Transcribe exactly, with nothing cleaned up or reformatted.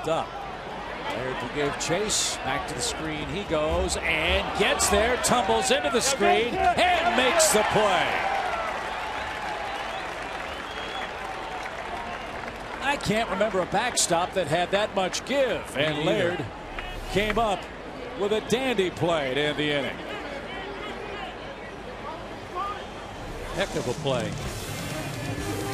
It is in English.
popped up. Laird to give chase. Back to the screen he goes and gets there. Tumbles into the screen and makes the play. I can't remember a backstop that had that much give. And Laird came up with a dandy play to end the inning. Heck of a play.